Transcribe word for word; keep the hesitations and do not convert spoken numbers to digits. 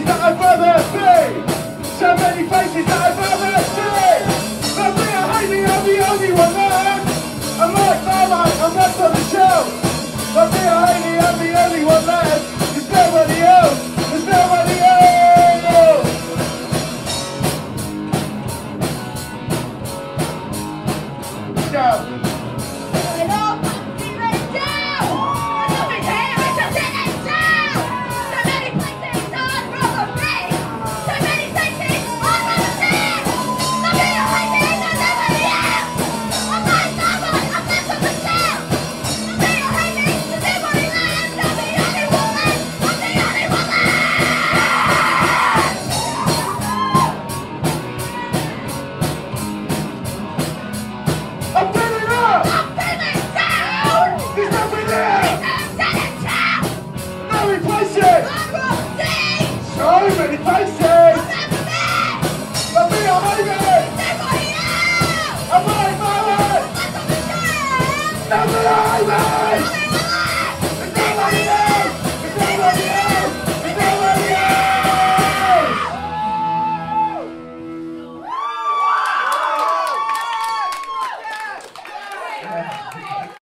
that I'd rather be. So many faces that I'd rather see. But me, I hate me, I'm the only one there. I'm like Marmite, I'm not on the show. But me, I hate me, I'm